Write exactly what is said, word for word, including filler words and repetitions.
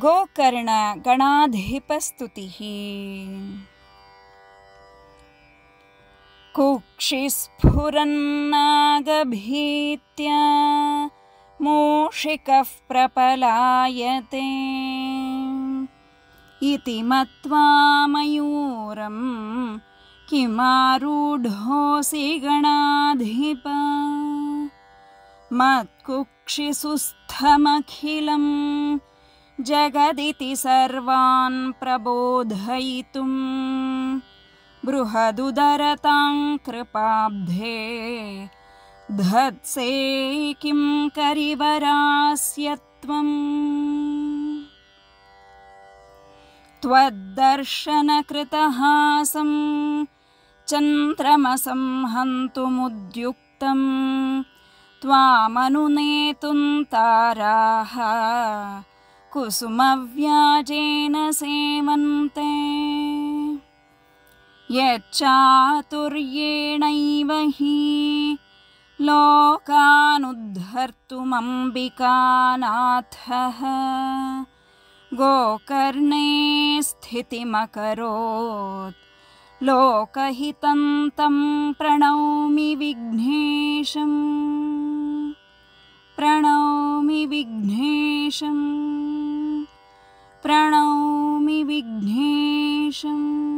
गोकर्ण गणाधिपस्तुतिः। कुक्षिस्फुरन्नागभीत्या मूषिकः प्रपलायते इति मत्वा मयूरं किमारूढोऽसि गणाधिप। मत्कुक्षिसुस्थमखिलं जगदिति सर्वान् प्रबोधयितुं बृहदुदरतां कृपाब्धे धत्से किं करिवरास्य त्वम्। त्वद्दर्शनकृतहासं चन्द्रमसं हन्तुमुद्युक्तं त्वामनुनेतुं ताराः कुसुमव्याजेन सेवन्ते। यच्चातुर्येणैव हि लोकानुद्धर्तुमम्बिकानाथः गोकर्णे स्थितिमकरोत् लोकहितं तं प्रणौमि विघ्नेशम्। प्रणौमि विघ्नेशम् प्रणौमि विघ्नेशम्।